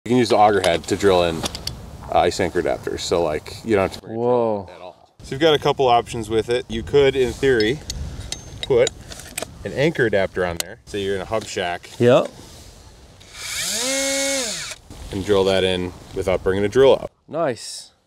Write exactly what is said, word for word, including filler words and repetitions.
You can use the auger head to drill in uh, ice anchor adapters, so like you don't have to bring Whoa. it at all. So you've got a couple options with it. You could, in theory, put an anchor adapter on there. Say you're in a hub shack. Yep. And drill that in without bringing a drill out. Nice.